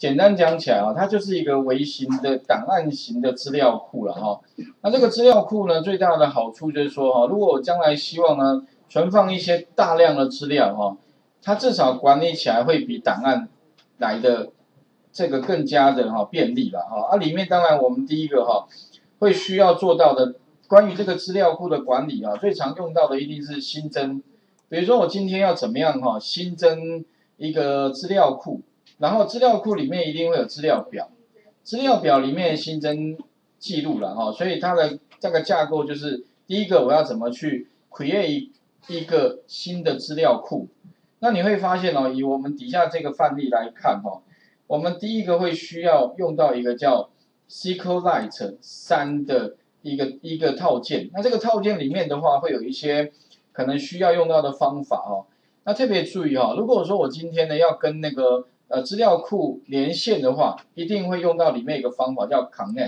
简单讲起来啊，它就是一个微型的档案型的资料库了哈。那这个资料库呢，最大的好处就是说哈，如果我将来希望呢存放一些大量的资料哈，它至少管理起来会比档案来的这个更加的便利了哈。里面当然我们第一个会需要做到的，关于这个资料库的管理啊，最常用到的一定是新增。比如说我今天要怎么样新增一个资料库。然后资料库里面一定会有资料表，资料表里面新增记录了所以它的这个架构就是第一个我要怎么去 create 一个新的资料库。那你会发现以我们底下这个范例来看我们第一个会需要用到一个叫 SQLite 3的一个套件。那这个套件里面的话会有一些可能需要用到的方法那特别注意如果说我今天呢要跟那个资料库连线的话，一定会用到里面一个方法叫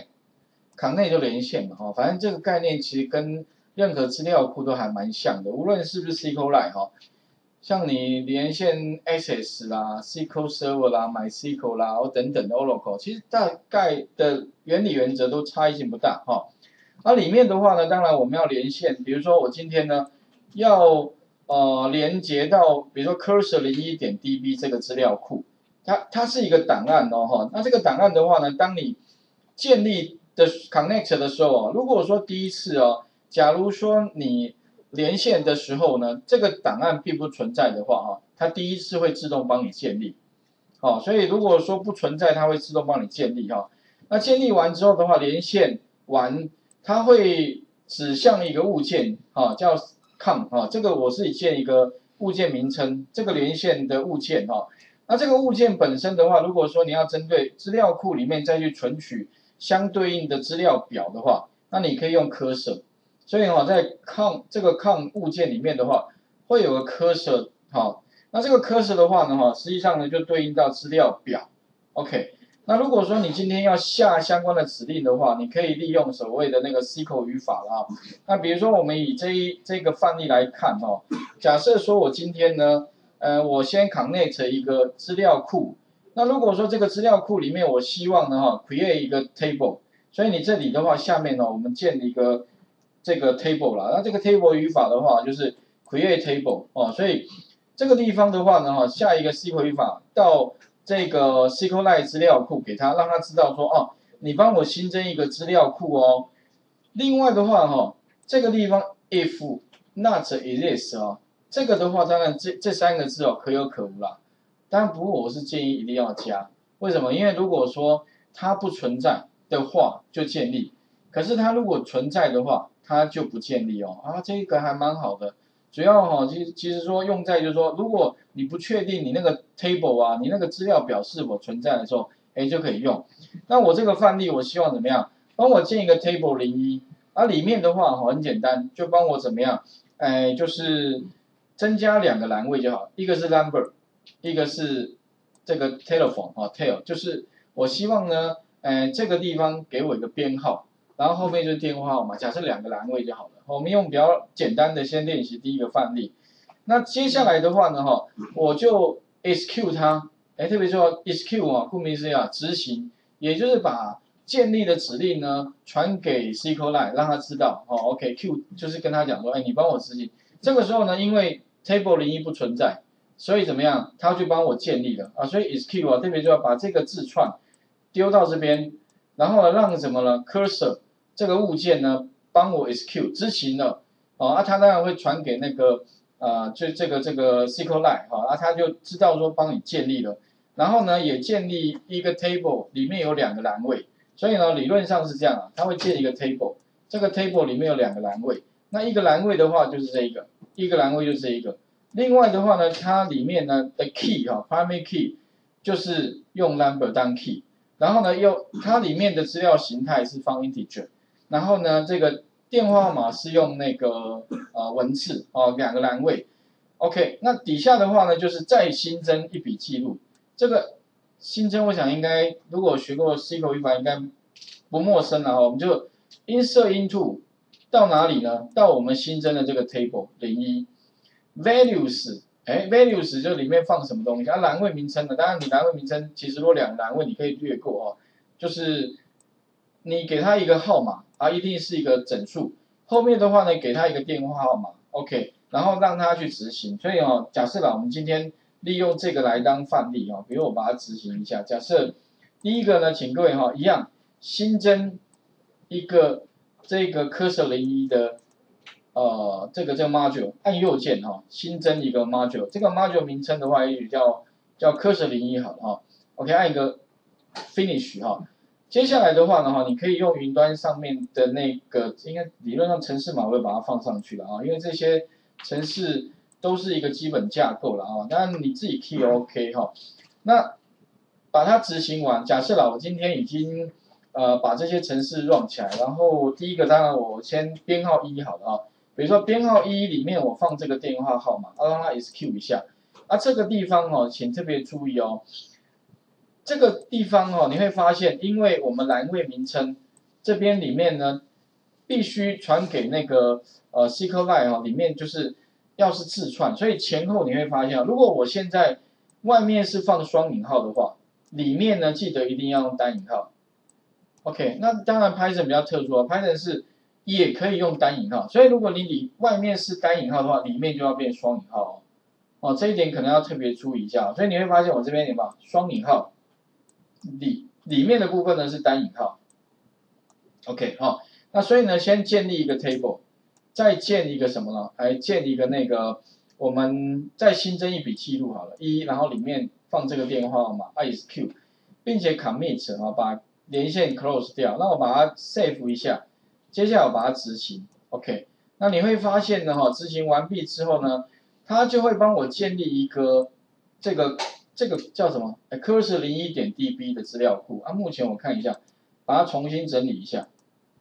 connect 就连线嘛反正这个概念其实跟任何资料库都还蛮像的，无论是不是 SQLite 像你连线 Access 啦、SQL Server 啦、MySQL 啦等等的 Oracle， 其实大概的原理原则都差异性不大里面的话呢，当然我们要连线，比如说我今天呢要连接到比如说 cursor01.db 这个资料库。它是一个档案那这个档案的话呢，当你建立的 connect 的时候如果说第一次假如说你连线的时候呢，这个档案并不存在的话它第一次会自动帮你建立所以如果说不存在，它会自动帮你建立那建立完之后的话，连线完它会指向一个物件叫 com 这个我是建一个物件名称，这个连线的物件那这个物件本身的话，如果说你要针对资料库里面再去存取相对应的资料表的话，那你可以用 cursor。所以在 这个 com 物件里面的话，会有个 cursor 那这个 cursor 的话呢实际上呢就对应到资料表。OK， 那如果说你今天要下相关的指令的话，你可以利用所谓的那个 SQL 语法啦那比如说我们以这个范例来看假设说我今天呢我先 connect 一个资料库，那如果说这个资料库里面我希望呢create 一个 table， 所以你这里的话下面我们建一个这个 table 啦，那这个 table 语法的话就是 create table 所以这个地方的话呢下一个 SQL 语法到这个 SQLite 资料库给他，让他知道说你帮我新增一个资料库另外的话这个地方 if not exist 这个的话，当然这三个字可有可无啦。当然，不过我是建议一定要加。为什么？因为如果说它不存在的话，就建立；可是它如果存在的话，它就不建立这个还蛮好的。主要其实说用在就是说，如果你不确定你那个 table 你那个资料表是否存在的时候，就可以用。那我这个范例，我希望怎么样？帮我建一个 table 01，里面的话很简单，就帮我怎么样？就是增加2个栏位就好，一个是 number， 一个是这个 telephone tail， 就是我希望呢，这个地方给我一个编号，然后后面就是电话号码，假设2个栏位就好了。我们用比较简单的先练习第一个范例。那接下来的话呢，我就 execute 它，特别说 execute 顾名思义执行，也就是把建立的指令呢传给 SQLite， 让他知道OK Q 就是跟他讲说，你帮我执行。这个时候呢，因为 table 01不存在，所以怎么样？他就帮我建立了所以 execute 特别就要把这个字串丢到这边，然后呢让什么呢 ？cursor 这个物件呢帮我 execute 执行了他当然会传给那个就这个 SQLite 他就知道说帮你建立了，然后呢也建立一个 table， 里面有2个栏位，所以呢理论上是这样他会建一个 table， 这个 table 里面有2个栏位，那一个栏位的话就是这一个。一个栏位就是这一个，另外的话呢，它里面呢的 key primary key 就是用 number 当 key， 然后呢它里面的资料形态是放 integer， 然后呢这个电话号码是用那个文字2个栏位 ，OK， 那底下的话呢就是再新增一笔记录，这个新增我想应该如果学过 SQL 语法应该不陌生了我们就 insert into。到哪里呢？到我们新增的这个 table 01 values values 就里面放什么东西，栏位名称呢？当然你栏位名称其实如果2个栏位你可以略过哦，就是你给他一个号码一定是一个整数，后面的话呢给他一个电话号码 ，OK， 然后让他去执行。所以假设我们今天利用这个来当范例比如我把它执行一下，假设第一个呢，请各位一样新增一个这个 cursor01的这个module， 按右键新增一个 module， 这个 module 名称的话也许叫 cursor01好了OK， 按一个 finish 接下来的话呢你可以用云端上面的那个，应该理论上程式码我会把它放上去了因为这些程式都是一个基本架构了当然你自己 key OK 那把它执行完，假设我今天已经把这些程式 run 起来，然后第一个当然我先编号1好了比如说编号1里面我放这个电话号码，让它 execute 一下。这个地方请特别注意这个地方你会发现，因为我们栏位名称这边里面呢，必须传给那个SQLite里面就是要是字串，所以前后你会发现如果我现在外面是放双引号的话，里面呢记得一定要用单引号。OK， 那当然 Python 比较特殊Python 是也可以用单引号，所以如果你外面是单引号的话，里面就要变双引号这一点可能要特别注意一下。所以你会发现我这边有没有双引号，里面的部分呢是单引号。OK 那所以呢，先建立一个 table， 再建一个什么呢？来建一个那个，我们再新增一笔记录好了，1，然后里面放这个电话号码 execute， 并且 commit 把连线 close 掉，那我把它 save 一下，接下来我把它执行 ，OK， 那你会发现呢，执行完毕之后呢，它就会帮我建立一个这个叫什么 cursor01.db 的资料库目前我看一下，把它重新整理一下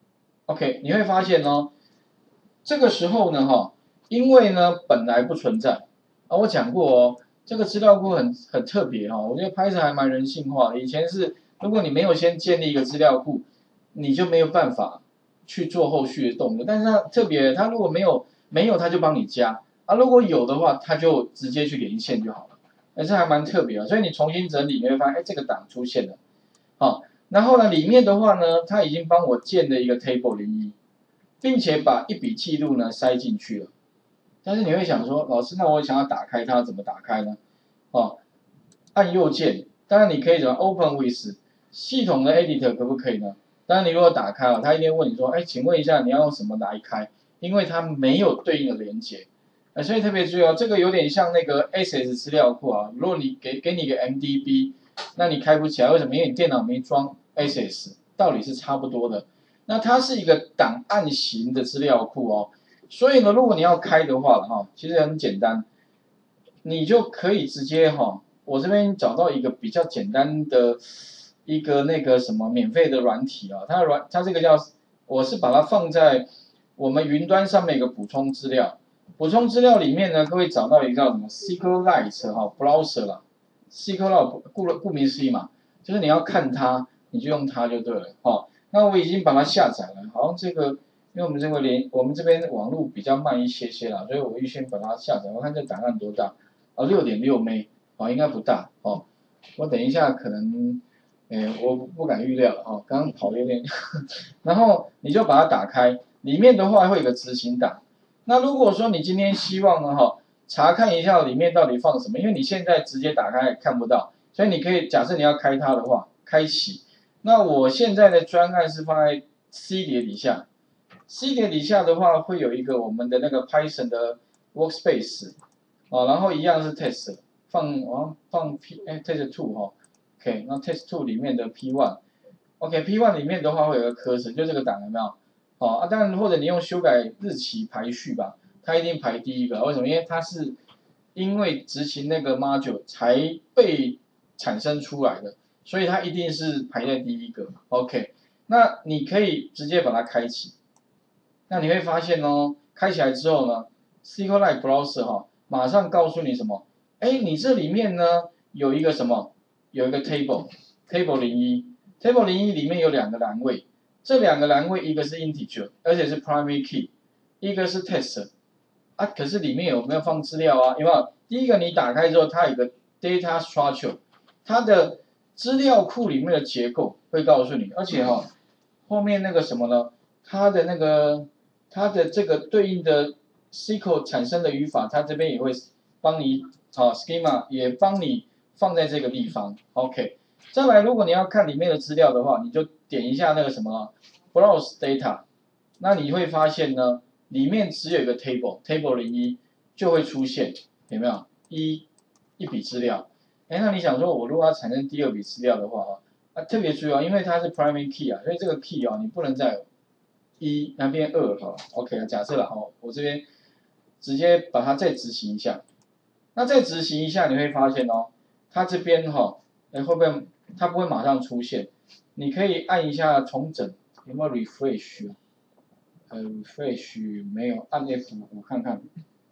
，OK， 你会发现这个时候呢因为呢本来不存在我讲过这个资料库很特别我觉得 Python 还蛮人性化的，以前是。如果你没有先建立一个资料库，你就没有办法去做后续的动作。但是它特别，它如果没有，它就帮你加如果有的话，它就直接去连线就好了。这还蛮特别所以你重新整理，你会发现，这个档出现了。然后呢，里面的话呢，它已经帮我建了一个 table01，并且把一笔记录呢塞进去了。但是你会想说，老师，那我想要打开它，怎么打开呢？按右键，当然你可以怎么 open with。系统的 editor 可不可以呢？当然，你如果打开它一定问你说，请问一下你要用什么来开？因为它没有对应的连接，所以特别注意这个有点像那个 SS 资料库如果你给你个 MDB， 那你开不起来，为什么？因为你电脑没装 SS， 道理是差不多的。那它是一个档案型的资料库所以呢，如果你要开的话其实很简单，你就可以直接我这边找到一个比较简单的。一个那个什么免费的软体它这个叫，我是把它放在我们云端上面一个补充资料，补充资料里面呢，各位找到一个叫什么 SQLite browser 啦 ，SQLite 顾名思义嘛，就是你要看它，你就用它就对了那我已经把它下载了，好像这个，因为我们这边网络比较慢一些啦，所以我预先把它下载，我看这档案多大6.6 MB 应该不大我等一下可能。我不敢预料了刚刚跑的有点，然后你就把它打开，里面的话会有个执行档。那如果说你今天希望呢查看一下里面到底放什么，因为你现在直接打开看不到，所以你可以假设你要开它的话，开启。那我现在的专案是放在 C 碟底下 ，C 碟底下的话会有一个我们的那个 Python 的 workspace 然后一样是 test， 放test 2OK， 那 test2 里面的 P1，OK，P1 里面的话会有个 cursor， 就这个档有没有？当然或者你用修改日期排序吧，它一定排第一个。为什么？因为它是因为执行那个 module 才被产生出来的，所以它一定是排在第一个。OK， 那你可以直接把它开启。那你会发现开起来之后呢 ，SQLite Browser 马上告诉你什么？你这里面呢有一个什么？有一个 table01 里面有2个栏位，这2个栏位一个是 integer， 而且是 primary key， 一个是 test， 啊，可是里面有没有放资料啊？有没有？第一个你打开之后，它有个 data structure， 它的资料库里面的结构会告诉你，而且后面那个什么呢？它的这个对应的 SQL 产生的语法，它这边也会帮你schema 也帮你放在这个地方。OK， 再来，如果你要看里面的资料的话，你就点一下那个什么 Browse Data， 那你会发现呢，里面只有一个 table 01就会出现，有没有？一笔资料。哎，那你想说，我如果要产生第二笔资料的话特别注意因为它是 primary key 所以这个 key 你不能再有1那边2好了 ，OK 假设了我这边直接把它再执行一下，那再执行一下，你会发现它这边会不会它不会马上出现？你可以按一下重整，有没有 refresh refresh 没有，按 F5看看，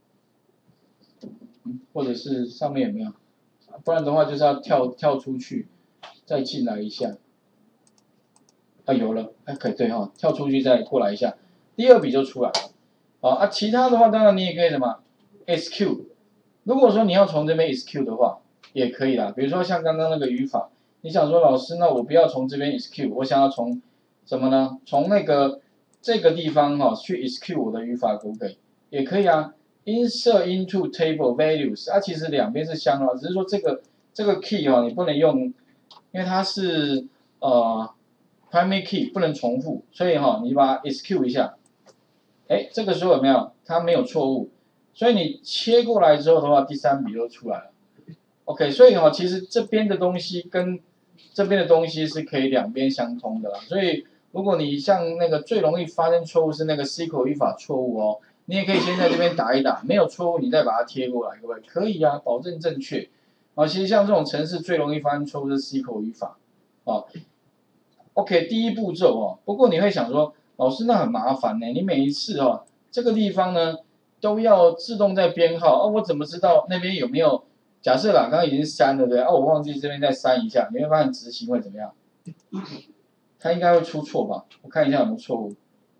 或者是上面有没有？不然的话就是要跳出去，再进来一下。有了，可以对跳出去再过来一下，第二笔就出来了。其他的话当然你也可以什么 SQ， 如果说你要从这边 SQ 的话，也可以啦。比如说像刚刚那个语法，你想说老师，那我不要从这边 SQ， 我想要从什么呢？从这个地方去 SQ 我的语法可不可以？也可以啊。Insert into table values， 其实两边是相容，只是说这个 key 你不能用，因为它是primary key 不能重复，所以你把它 SQ 一下，这个时候有没有？它没有错误，所以你切过来之后的话，第三笔就出来了。OK， 所以其实这边的东西跟这边的东西是可以两边相通的啦。所以如果你像那个最容易发生错误是那个 SQL 语法错误你也可以先在这边打一打，没有错误你再把它贴过来，各位可以啊，保证正确。其实像这种程式最容易发生错误是 SQL 语法OK， 第一步骤不过你会想说，老师那很麻烦呢，你每一次这个地方呢都要自动在编号我怎么知道那边有没有？假设啦，刚刚已经删了对我忘记这边再删一下，你会发现执行会怎么样？它应该会出错吧？我看一下有没有错误。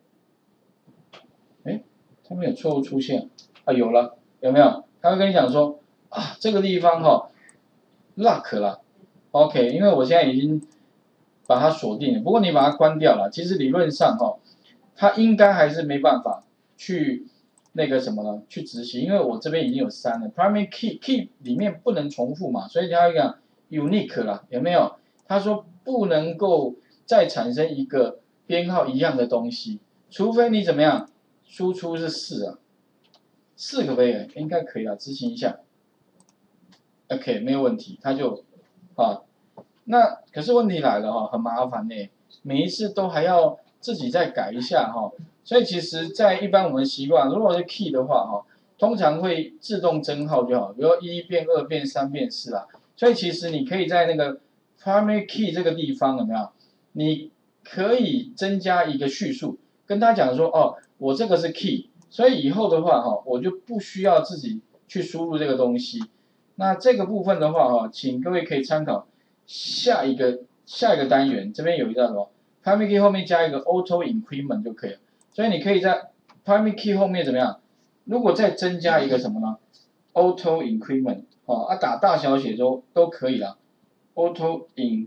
它没有错误出现有了，有没有？他会跟你讲说这个地方lock 了 ，OK， 因为我现在已经把它锁定了，不过你把它关掉了，其实理论上它应该还是没办法去那个什么呢？去执行，因为我这边已经有删了 primary key 里面不能重复嘛，所以它会讲 unique 啦，有没有？他说不能够再产生一个编号一样的东西，除非你怎么样？输出是4可不可以？应该可以了，执行一下。OK， 没有问题，它就那可是问题来了很麻烦呢，每一次都还要自己再改一下所以其实，在一般我们习惯，如果是 key 的话通常会自动增号就好，比如1变2变3变4啦。所以其实你可以在那个 primary key 这个地方有没有？你可以增加一个叙述，跟他讲说我这个是 key， 所以以后的话我就不需要自己去输入这个东西。那这个部分的话请各位可以参考下一个单元，这边有一个什么 primary key 后面加一个 auto increment 就可以了。所以你可以在 primary key 后面怎么样？如果再增加一个什么呢 ？auto increment 打大小写都可以啦。auto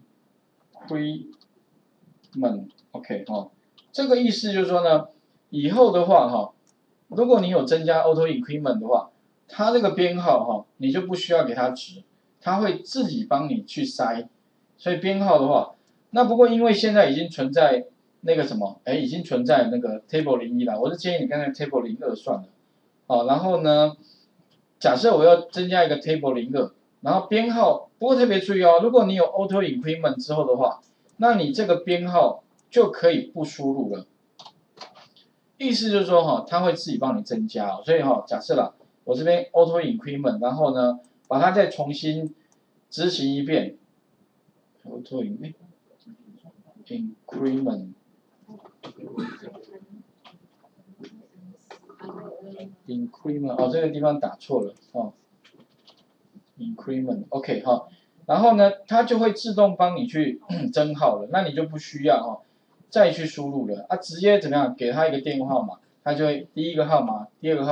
increment OK 这个意思就是说呢，以后的话如果你有增加 auto increment 的话，它这个编号你就不需要给它值，它会自己帮你去筛。所以编号的话，那不过因为现在已经存在那个什么，已经存在那个 table 01了，我是建议你干脆 table 02算了。然后呢，假设我要增加一个 table 02，然后编号，不过特别注意如果你有 auto increment 之后的话，那你这个编号就可以不输入了。意思就是说它会自己帮你增加所以假设啦，我这边 auto increment， 然后呢，把它再重新执行一遍 ，auto increment这个地方打错了increment OK 然后呢，它就会自动帮你去增号了，那你就不需要再去输入了直接怎么样？给他一个电话号码，他就会第一个号码、第二个号码、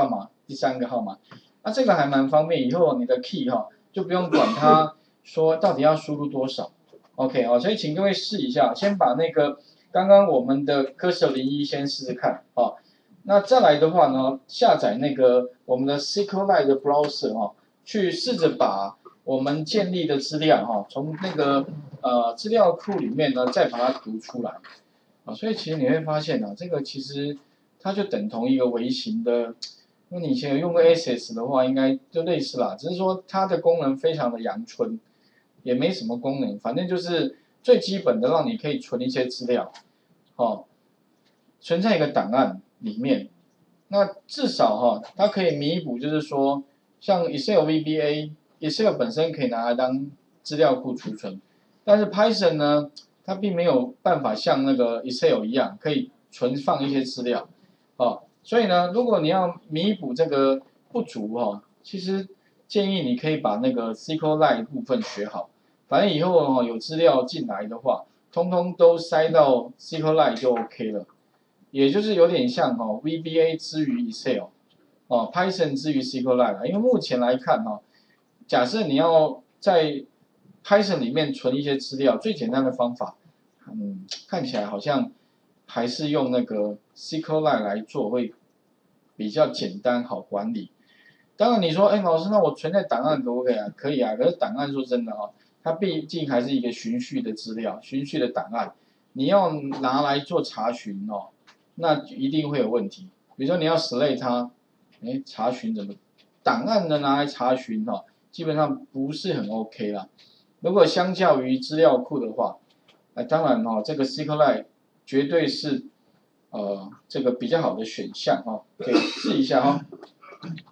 第3个号码。那这个还蛮方便，以后你的 key 哈就不用管它说到底要输入多少。OK 哦，所以请各位试一下，先把那个刚刚我们的 Cursor01先试试看哦。那再来的话呢，下载那个我们的 SQLite 的 browser 哈，去试着把我们建立的资料哈，从那个资料库里面呢再把它读出来啊。所以其实你会发现啊，这个其实它就等同一个微型的。如果你以前有用过 Access 的话，应该就类似啦，只是说它的功能非常的阳春，也没什么功能，反正就是最基本的让你可以存一些资料，哦，存在一个档案里面。那至少哈，它可以弥补，就是说像 Excel VBA，Excel 本身可以拿来当资料库储存，但是 Python 呢，它并没有办法像那个 Excel 一样可以存放一些资料，哦。所以呢，如果你要弥补这个不足哈，其实建议你可以把那个 SQLite 部分学好，反正以后哈有资料进来的话，通通都塞到 SQLite 就 OK 了，也就是有点像哈 VBA 之于 Excel， 哦 Python 之于 SQLite 因为目前来看哈，假设你要在 Python 里面存一些资料，最简单的方法，看起来好像还是用那个 SQLite 来做会比较简单好管理。当然你说，老师，那我存在档案可不可以啊？可以啊，可是档案说真的哈，它毕竟还是一个循序的资料，循序的档案，你要拿来做查询哦，那一定会有问题。比如说你要 select 它，查询怎么档案呢拿来查询哦，基本上不是很 OK 啦。如果相较于资料库的话，当然哦，这个 SQLite 绝对是这个比较好的选项哈，可以试一下哈。